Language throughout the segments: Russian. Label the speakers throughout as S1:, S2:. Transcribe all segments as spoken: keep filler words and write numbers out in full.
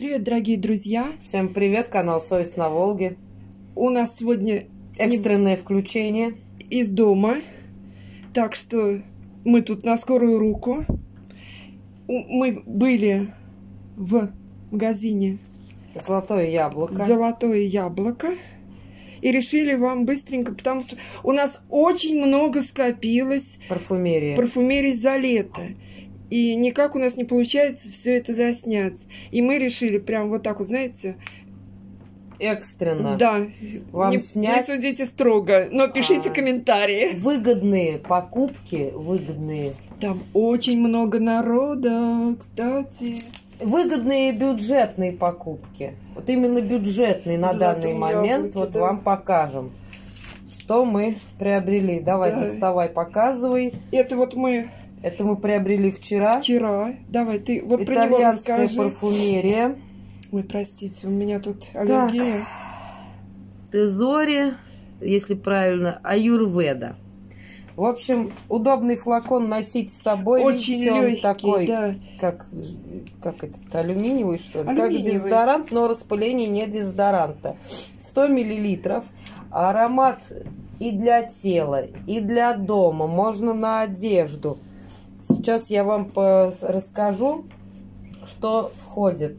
S1: Привет, дорогие друзья!
S2: Всем привет, канал Совесть на Волге.
S1: У нас сегодня
S2: экстренное включение
S1: из дома, так что мы тут на скорую руку. Мы были в магазине
S2: Золотое яблоко.
S1: Золотое яблоко и решили вам быстренько, потому что у нас очень много скопилось
S2: парфюмерии,
S1: парфюмерии за лето. И никак у нас не получается все это заснять. И мы решили прям вот так вот, знаете...
S2: Экстренно.
S1: Да.
S2: Вам
S1: не,
S2: снять...
S1: не судите строго, но пишите а, комментарии.
S2: Выгодные покупки, выгодные.
S1: Там очень много народа, кстати.
S2: Выгодные бюджетные покупки. Вот именно бюджетные на данный момент. Вот вам покажем, что мы приобрели. Давай, доставай, показывай.
S1: Это вот мы...
S2: Это мы приобрели вчера.
S1: Вчера. Давай, ты вот про него
S2: Итальянская
S1: расскажи.
S2: парфюмерия.
S1: Ой, простите, у меня тут аллергия.
S2: Тезори, если правильно, аюрведа. В общем, удобный флакон носить с собой.
S1: Очень
S2: Видите,
S1: легкий,
S2: он такой,
S1: да.
S2: как, как этот, алюминиевый, что ли?
S1: Алюминиевый.
S2: Как дезодорант, но распыление не дезодоранта. сто миллилитров. Аромат и для тела, и для дома. Можно на одежду. Сейчас я вам расскажу, что входит.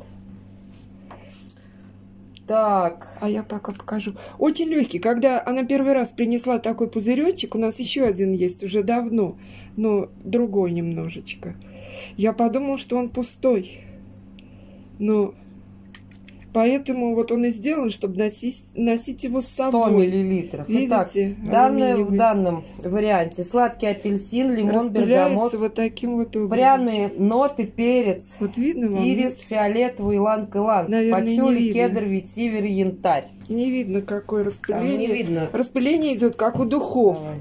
S2: Так.
S1: А я пока покажу. Очень легкий. Когда она первый раз принесла такой пузыречек, у нас еще один есть уже давно, но другой немножечко. Я подумала, что он пустой. Но поэтому вот он и сделан, чтобы носить, носить его с собой.
S2: сто миллилитров. Итак, данное, в данном варианте сладкий апельсин, лимон, бергамот,
S1: вот таким вот образом.
S2: Пряные ноты, перец,
S1: вот видно вам,
S2: ирис, фиолетовый, иланг-иланг, пачули, кедр, ветивер, янтарь.
S1: Не видно, какое распыление.
S2: Там не видно.
S1: Распыление идет как у духов. Давай.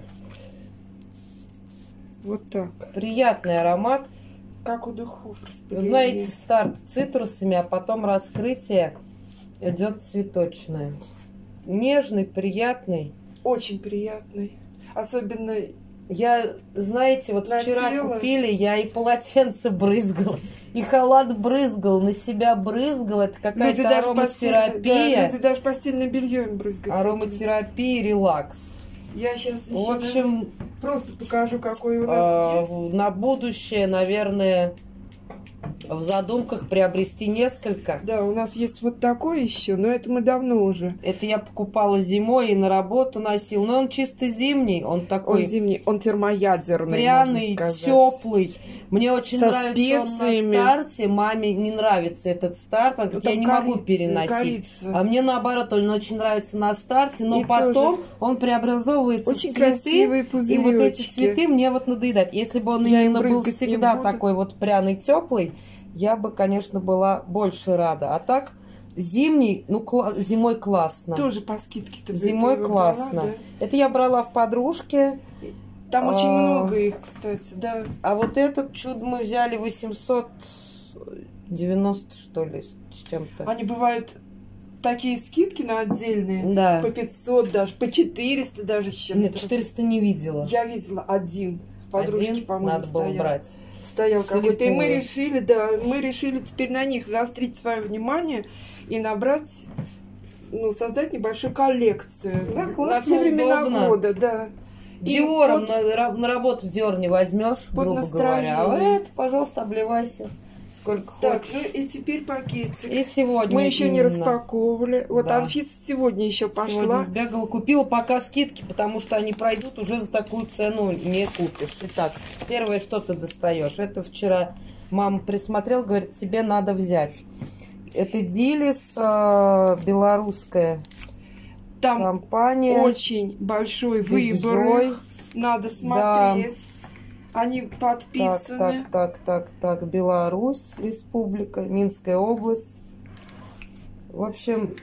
S1: Вот так.
S2: Приятный аромат.
S1: Как у духов.
S2: Вы знаете, старт цитрусами, а потом раскрытие идет цветочное. Нежный, приятный.
S1: Очень приятный. Особенно...
S2: Я, знаете, вот
S1: носила.
S2: Вчера купили, я и полотенце брызгала, и халат брызгал, на себя брызгал. Это какая-то ароматерапия.
S1: Да, люди даже постельное белье им брызгают.
S2: Ароматерапия, релакс.
S1: Я сейчас еще
S2: в общем,
S1: просто покажу, какой у нас
S2: а,
S1: есть.
S2: На будущее, наверное, в задумках приобрести несколько.
S1: Да, у нас есть вот такой еще, но это мы давно уже.
S2: Это я покупала зимой и на работу носил. Но он чисто зимний, он такой...
S1: Он зимний, он термоядерный,
S2: пряный, теплый. Мне очень
S1: со
S2: нравится
S1: специями.
S2: Он на старте. Маме не нравится этот старт. Она говорит, я не
S1: корица,
S2: могу переносить.
S1: Корица.
S2: А мне наоборот, он очень нравится на старте. Но
S1: и
S2: потом
S1: тоже
S2: он преобразовывается
S1: очень
S2: в цветы.
S1: Красивые пузыречки.
S2: И вот эти цветы мне вот надоедают. Если бы он я именно был всегда такой вот пряный, теплый, я бы, конечно, была больше рада. А так, зимний, ну, кла зимой классно.
S1: Тоже по скидке-то.
S2: Зимой классно. Брала, да? Это я брала в подружке.
S1: Там
S2: а,
S1: очень много их, кстати, да.
S2: А вот этот чудо мы взяли восемьсот девяносто, что ли, с чем-то.
S1: Они бывают такие скидки на отдельные.
S2: Да.
S1: По пятьсот даже, по четыреста даже с чем-то.
S2: Нет, четыреста не видела.
S1: Я видела один.
S2: Подружки, по-моему, надо было стоял. брать.
S1: Стоял какой-то. И мы решили, да, мы решили теперь на них заострить свое внимание и набрать, ну, создать небольшую коллекцию.
S2: Да, классно,
S1: на все времена
S2: удобно.
S1: года, да.
S2: Диором на, на работу Диор не возьмешь, грубо говоря. А это, пожалуйста, обливайся сколько
S1: так,
S2: хочешь.
S1: Ну и теперь пакетик.
S2: И сегодня
S1: мы еще
S2: именно.
S1: не распаковывали. Вот
S2: да.
S1: Анфиса сегодня еще пошла.
S2: Сегодня сбегала, купила пока скидки, потому что они пройдут, уже за такую цену не купишь. Итак, первое, что ты достаешь. Это вчера мама присмотрела, говорит, тебе надо взять. Это Дилис, э, белорусская
S1: там
S2: компания.
S1: Очень большой выбор. Их надо смотреть. Да. Они подписаны.
S2: Так, так, так, так, так. Беларусь, республика, Минская область. В общем,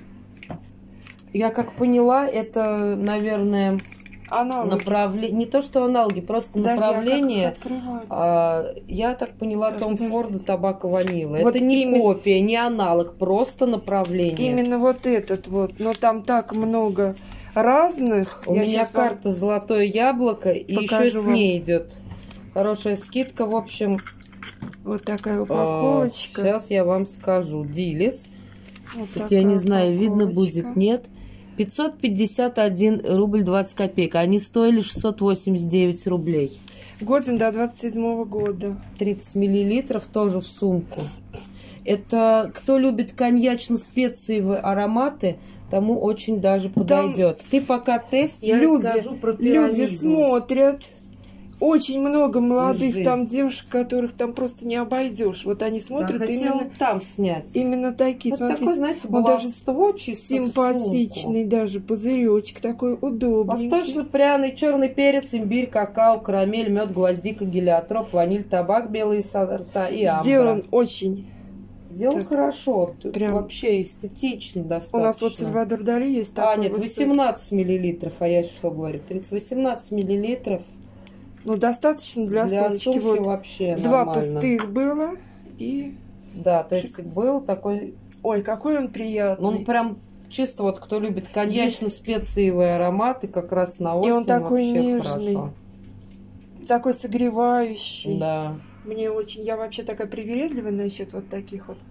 S2: я как поняла, это, наверное, направление. Не то, что аналоги, просто Подожди, направление. А, я так поняла, Том Форда табако ванила. Вот это не именно... копия, не аналог, просто направление.
S1: Именно вот этот вот. Но там так много разных.
S2: У
S1: я
S2: меня карта вам... Золотое яблоко, и еще с ней идет. Хорошая скидка, в общем,
S1: Вот такая упаковочка.
S2: А, сейчас я вам скажу. Дилис.
S1: Вот
S2: Тут я не знаю,
S1: упаковочка.
S2: видно будет, нет. пятьсот пятьдесят один рубль двадцать копеек. Они стоили шестьсот восемьдесят девять рублей.
S1: Годен до двадцать седьмого года.
S2: тридцать миллилитров тоже в сумку. Это кто любит коньячно-специевые ароматы, тому очень даже подойдет. Там Ты пока тест, я
S1: люди,
S2: расскажу про пирамиду.
S1: Люди смотрят. Очень много молодых
S2: Держи.
S1: там девушек, которых там просто не обойдешь. Вот они смотрят,
S2: да,
S1: именно
S2: там снять.
S1: Именно такие.
S2: Вот
S1: Смотрите,
S2: такой, знаете,
S1: он даже
S2: чисто
S1: симпатичный, даже пузыречек такой удобный.
S2: Восточно-пряный, черный перец, имбирь, какао, карамель, мед, гвоздика, гелиотроп, ваниль, табак, белые сорта и амбра.
S1: Сделан очень.
S2: Сделан
S1: так,
S2: хорошо,
S1: прям
S2: вообще эстетично достаточно.
S1: У нас вот Сальвадор Дали есть такой.
S2: А, нет, высокий. восемнадцать миллилитров, а я что говорю? тридцать восемнадцать миллилитров.
S1: Ну, достаточно для,
S2: для
S1: сумки.
S2: сумки
S1: Вот
S2: вообще
S1: два
S2: нормально.
S1: Пустых было и...
S2: Да, то есть был такой...
S1: Ой, какой он приятный.
S2: Ну, он прям чисто вот, кто любит коньячно-специевые ароматы, как раз на осень.
S1: И он такой
S2: вообще
S1: нежный.
S2: Хорошо.
S1: Такой согревающий.
S2: Да.
S1: Мне очень... Я вообще такая привередливая насчет вот таких вот.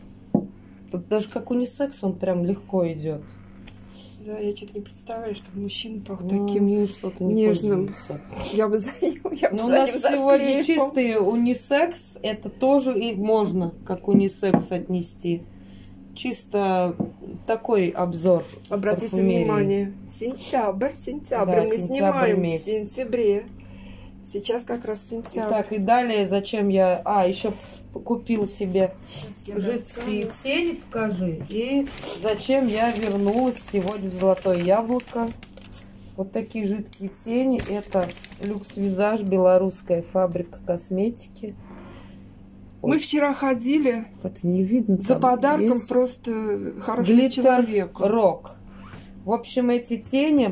S2: Тут даже как унисекс он прям легко идет.
S1: Да, я что-то не представляю, чтобы мужчина пах
S2: ну,
S1: таким
S2: что-то не
S1: нежным.
S2: пользуется.
S1: Я бы за ним, я бы
S2: Но
S1: за
S2: у нас
S1: ним
S2: сегодня
S1: шлейфом.
S2: чистый унисекс. Это тоже и можно как унисекс отнести. Чисто такой обзор.
S1: Обратите
S2: парфюмерии.
S1: Внимание, сентябрь, сентябрь,
S2: Да,
S1: мы
S2: сентябрь
S1: снимаем
S2: месяц.
S1: в сентябре. Сейчас как раз сентябрь.
S2: Так, и далее, зачем я... А, еще купил себе
S1: я
S2: жидкие
S1: достану.
S2: тени, покажи. И зачем я вернулась сегодня в Золотое Яблоко. Вот такие жидкие тени. Это Люкс Визаж, белорусская фабрика косметики.
S1: Мы
S2: Ой,
S1: вчера ходили
S2: это не видно.
S1: за
S2: там
S1: подарком
S2: есть
S1: просто хороший
S2: глиттер
S1: человек.
S2: рок. В общем, эти тени...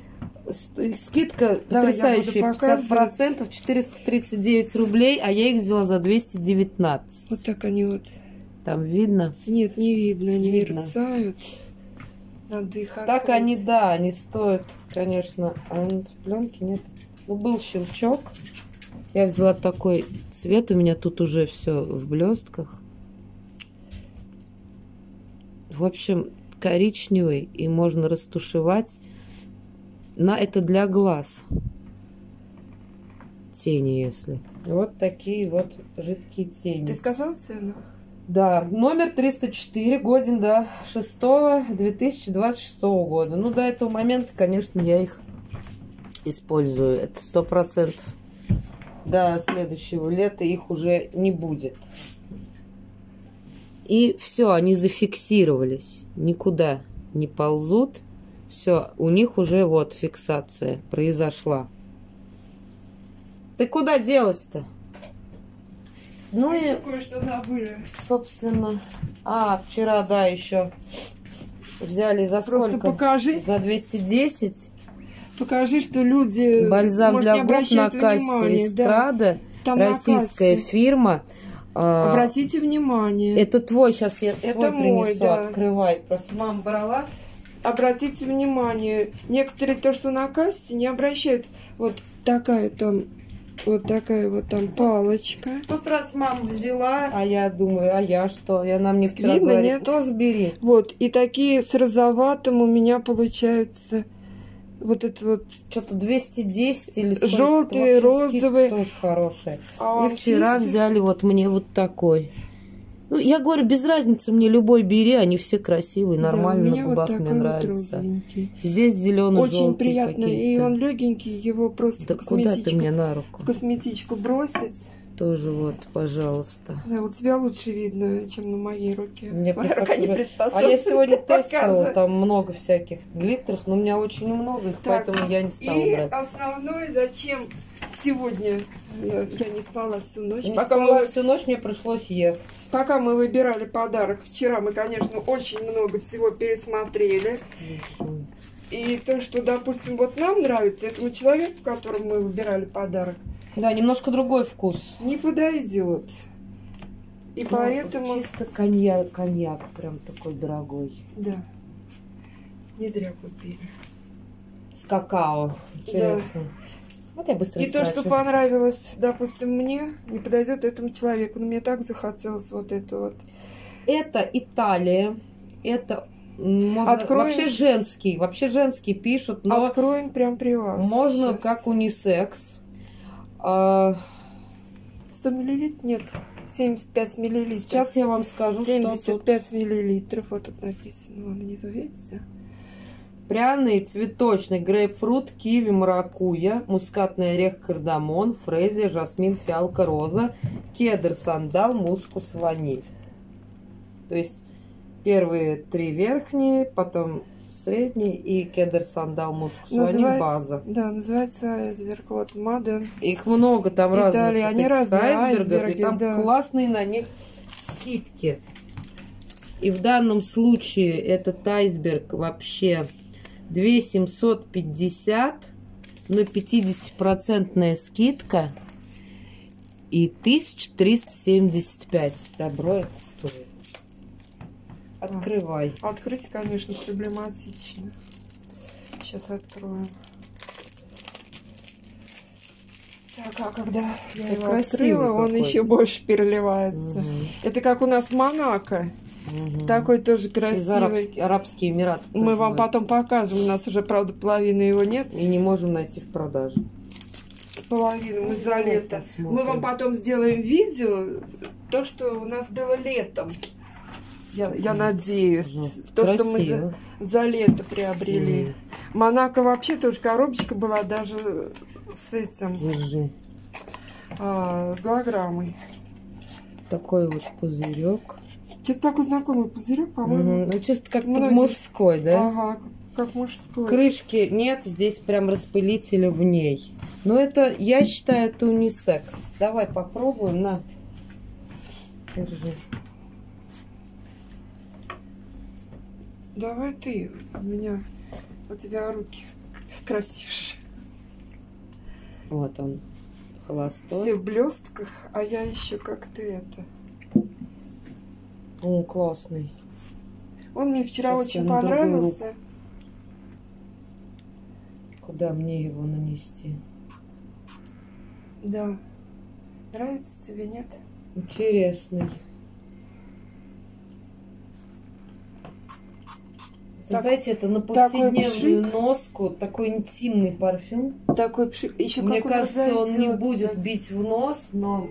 S2: Скидка
S1: Давай,
S2: потрясающая, пятьдесят процентов, четыреста тридцать девять рублей, а я их взяла за двести девятнадцать.
S1: Вот так они вот.
S2: Там видно?
S1: Нет, не видно, они
S2: Видно.
S1: мерцают. Надо их
S2: Так
S1: открыть.
S2: они, да, они стоят, конечно. А в пленке нет. Ну, был щелчок. Я взяла такой цвет, у меня тут уже все в блестках. В общем, коричневый, и можно растушевать. На это для глаз. Тени, если. Вот такие вот жидкие тени.
S1: Ты сказал цену?
S2: Да, номер триста четыре, годен до шестого две тысячи двадцать шестого года. Ну, до этого момента, конечно, я их использую. Это сто процентов. До следующего лета их уже не будет. И все, они зафиксировались. Никуда не ползут. Все, у них уже вот фиксация произошла. Ты куда делась-то? Ну и,
S1: кое-что забыли.
S2: собственно, а, вчера, да, еще взяли за
S1: Просто
S2: сколько?
S1: покажи.
S2: За двести десять.
S1: Покажи, что люди...
S2: Бальзам
S1: может,
S2: для
S1: не
S2: губ на
S1: обращают
S2: кассе
S1: внимания, да.
S2: Эстрада.
S1: Там на
S2: Российская
S1: кассе.
S2: фирма. А,
S1: Обратите внимание.
S2: это твой, сейчас я
S1: Это
S2: свой
S1: мой,
S2: принесу,
S1: да.
S2: открывай. Просто мама брала.
S1: Обратите внимание, некоторые то, что на кассе, не обращают. Вот такая там, вот такая вот там палочка.
S2: Тут раз мама взяла, а я думаю, а я что? И она мне вчера
S1: Видно,
S2: говорит,
S1: нет?
S2: тоже бери.
S1: Вот, и такие с розоватым у меня получается вот это вот.
S2: Что-то двести десять или сколько-то.
S1: Желтые,
S2: В общем, скидка
S1: розовые.
S2: тоже хорошая.
S1: А
S2: И вчера
S1: чистый-
S2: взяли вот мне вот такой. Ну, я говорю, без разницы, мне любой бери, они все красивые,
S1: Да,
S2: нормально
S1: у меня
S2: на
S1: вот
S2: губах
S1: такой
S2: мне
S1: вот
S2: нравится.
S1: розовенький.
S2: Здесь зеленый,
S1: Очень приятно, и
S2: какие-то.
S1: он легенький, его просто
S2: Да
S1: в
S2: куда ты
S1: косметичку,
S2: мне на руку?
S1: в косметичку бросить.
S2: Тоже вот, пожалуйста.
S1: Да, вот тебя лучше видно, чем на моей руке.
S2: Мне
S1: Моя рука не
S2: покажи. А
S1: приспособлена.
S2: я сегодня тестила,
S1: показывать.
S2: там много всяких глиттеров, но у меня очень много их,
S1: Так,
S2: поэтому я не стала
S1: и
S2: брать.
S1: основное, зачем сегодня я, я не спала всю ночь.
S2: Не
S1: Пока
S2: спала
S1: мы,
S2: всю ночь, мне пришлось ехать.
S1: пока мы выбирали подарок, вчера мы, конечно, очень много всего пересмотрели. И то, что, допустим, вот нам нравится, этому человеку, которому мы выбирали подарок,
S2: Да, немножко другой вкус.
S1: не подойдет. И
S2: Ну,
S1: поэтому...
S2: чисто коньяк, коньяк прям такой дорогой.
S1: Да. Не зря купили.
S2: С какао. Интересно. Вот я быстро
S1: И то,
S2: строчу.
S1: что понравилось, допустим, мне, не подойдет этому человеку. Но мне так захотелось вот это вот.
S2: Это Италия. Это можно...
S1: Откроем...
S2: вообще женский. Вообще женский пишут, но...
S1: Откроем прям при вас.
S2: Можно
S1: Сейчас.
S2: как унисекс. А...
S1: сто миллилитров? Нет. семьдесят пять миллилитров.
S2: Сейчас я вам скажу,
S1: семьдесят пять
S2: что
S1: тут... миллилитров. Вот тут написано. Вон внизу, видите?
S2: Пряный, цветочный, грейпфрут, киви, маракуйя, мускатный орех, кардамон, фрезия, жасмин, фиалка, роза, кедр, сандал, мускус, ваниль. То есть первые три верхние, потом средний и кедр, сандал, мускус, ваниль, база.
S1: Да, называется айсберг. Вот, Маден.
S2: Их много там разных
S1: Италия, они разные
S2: айсбергов,
S1: айсберги,
S2: и там
S1: да.
S2: классные на них скидки. И в данном случае этот айсберг вообще две тысячи семьсот пятьдесят, но пятидесятипроцентная скидка и тысяча триста семьдесят пять. Добро это стоит. Открывай.
S1: Открыть, конечно, проблематично. Сейчас откроем. Так, а когда я
S2: Это
S1: его открыла, он
S2: какой.
S1: еще больше переливается.
S2: Угу.
S1: Это как у нас в Монако.
S2: Угу.
S1: Такой тоже
S2: Из
S1: красивый.
S2: Араб... Арабские Эмираты.
S1: Мы вам потом покажем. У нас уже, правда, половины его нет.
S2: И не можем найти в продаже.
S1: Половину мы за лето. Мы вам потом сделаем видео, то, что у нас было летом. Я, я надеюсь.
S2: Угу.
S1: То,
S2: Красиво.
S1: что мы за, за лето приобрели.
S2: Угу.
S1: Монако вообще тоже коробочка была даже с этим.
S2: Держи.
S1: А, с голограммой.
S2: Такой вот пузырек.
S1: Что-то такой знакомый пузырек, по-моему.
S2: Угу. Ну, чисто как
S1: Многие...
S2: мужской, да?
S1: Ага, как мужской.
S2: Крышки нет, здесь прям распылители в ней. Но это, я считаю, это унисекс. Давай попробуем, на. Держи.
S1: Давай ты, у меня, у тебя руки красившие.
S2: Вот он, холостой.
S1: Все в блестках, а я еще как ты это.
S2: Он классный.
S1: Он мне вчера
S2: Сейчас
S1: очень
S2: я на другую
S1: понравился.
S2: Куда мне его нанести?
S1: Да. Нравится тебе, нет?
S2: Интересный.
S1: Так,
S2: знаете, это на повседневную
S1: пшик.
S2: носку, такой интимный парфюм.
S1: Такой пшик. Еще
S2: Мне
S1: как
S2: кажется, он, он не
S1: разойдется.
S2: будет бить в нос, но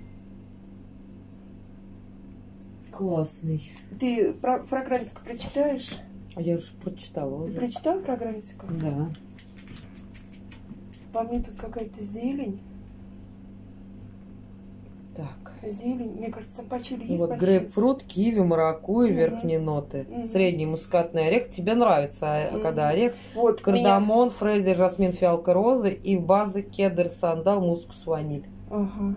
S2: классный.
S1: Ты про фрагрантику прочитаешь?
S2: А я уже прочитала
S1: Ты
S2: уже.
S1: прочитал фрагрантику?
S2: Да.
S1: По мне тут какая-то зелень.
S2: Так.
S1: Зелень. Мне кажется, пачули есть.
S2: Вот
S1: пачули.
S2: грейпфрут, киви, маракуйя,
S1: Мгм.
S2: верхние ноты.
S1: Мгм.
S2: Средний мускатный орех. Тебе нравится, а
S1: Мгм.
S2: когда орех?
S1: Вот,
S2: Кардамон, фрезия, жасмин, фиалка, розы и базы кедр, сандал, мускус, ваниль.
S1: Ага.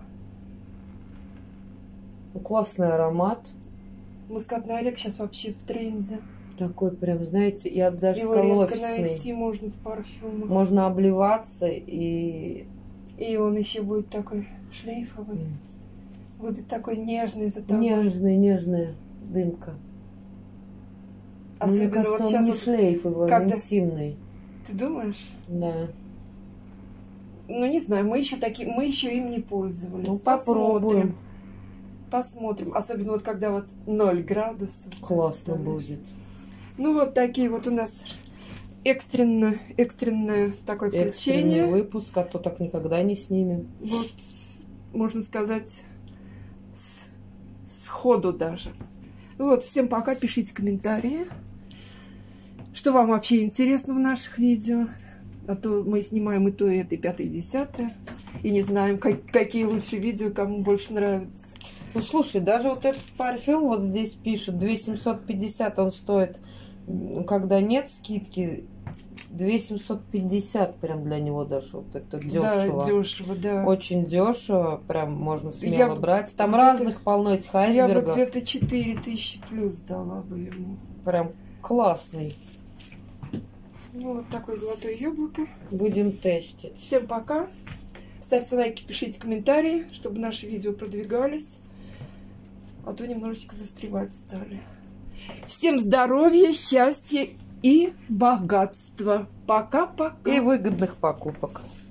S2: Ну, классный аромат.
S1: Мускатный орех сейчас вообще в тренде.
S2: Такой прям, знаете, я бы даже
S1: Его
S2: сказала
S1: редко
S2: офисный.
S1: найти можно в парфюмах.
S2: Можно обливаться и...
S1: И он еще будет такой шлейфовый.
S2: М.
S1: Будет такой нежный за тобой.
S2: Нежная, нежная дымка. Но мне
S1: Особенно
S2: кажется,
S1: вот
S2: он
S1: сейчас
S2: не
S1: вот,
S2: шлейфовый,
S1: как
S2: он
S1: ты-
S2: интимный.
S1: ты думаешь?
S2: Да.
S1: Ну, не знаю, мы еще такие, мы еще им не пользовались.
S2: Ну, попробуем.
S1: Посмотрим. Особенно вот когда вот ноль градусов.
S2: Классно
S1: Знаешь.
S2: будет.
S1: Ну, вот такие вот у нас экстренно, экстренное такое
S2: Экстренный
S1: включение.
S2: выпуск, а то так никогда не снимем.
S1: Вот, можно сказать, с, сходу даже. Ну вот, всем пока, пишите комментарии, что вам вообще интересно в наших видео. А то мы снимаем и то, и это, и пятое, и десятое. И не знаем, как, какие лучше видео, кому больше нравится.
S2: Ну, слушай, даже вот этот парфюм, вот здесь пишут, две тысячи семьсот пятьдесят он стоит, когда нет скидки, две тысячи семьсот пятьдесят прям для него даже, вот это дешево.
S1: Да, дешево, да.
S2: Очень дешево, прям можно смело
S1: Я
S2: брать. Там
S1: где-то-
S2: разных полно этих
S1: Я бы
S2: айсбергов.
S1: где-то четыре тысячи плюс дала бы ему.
S2: Прям классный.
S1: Ну, вот такое золотое яблоко.
S2: Будем тестить.
S1: Всем пока. Ставьте лайки, пишите комментарии, чтобы наши видео продвигались. А то немножечко застревать стали. Всем здоровья, счастья и богатства. Пока-пока.
S2: И выгодных покупок.